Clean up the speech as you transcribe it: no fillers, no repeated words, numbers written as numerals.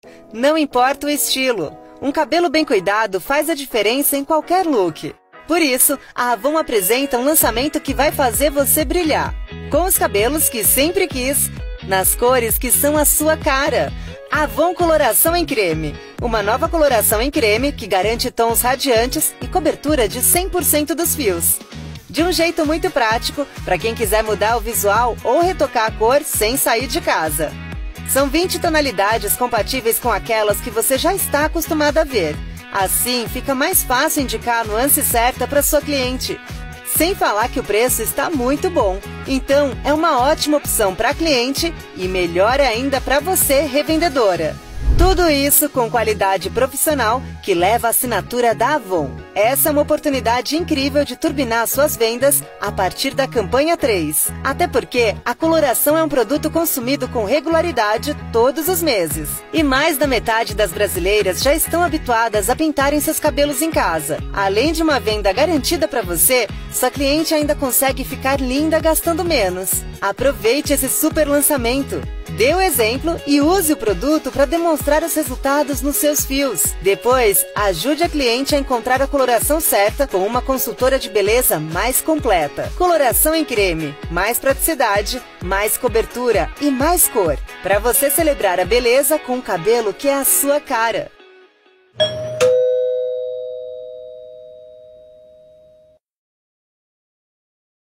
Não importa o estilo, um cabelo bem cuidado faz a diferença em qualquer look. Por isso, a Avon apresenta um lançamento que vai fazer você brilhar. Com os cabelos que sempre quis, nas cores que são a sua cara. Avon Coloração em Creme. Uma nova coloração em creme que garante tons radiantes e cobertura de 100% dos fios. De um jeito muito prático, para quem quiser mudar o visual ou retocar a cor sem sair de casa. São 20 tonalidades compatíveis com aquelas que você já está acostumado a ver. Assim, fica mais fácil indicar a nuance certa para sua cliente. Sem falar que o preço está muito bom. Então, é uma ótima opção para a cliente e melhor ainda para você, revendedora. Tudo isso com qualidade profissional que leva a assinatura da Avon. Essa é uma oportunidade incrível de turbinar suas vendas a partir da campanha 3. Até porque a coloração é um produto consumido com regularidade todos os meses. E mais da metade das brasileiras já estão habituadas a pintarem seus cabelos em casa. Além de uma venda garantida para você, sua cliente ainda consegue ficar linda gastando menos. Aproveite esse super lançamento. Dê o exemplo e use o produto para demonstrar os resultados nos seus fios. Depois, ajude a cliente a encontrar a coloração certa com uma consultora de beleza mais completa. Coloração em creme, mais praticidade, mais cobertura e mais cor. Para você celebrar a beleza com um cabelo que é a sua cara.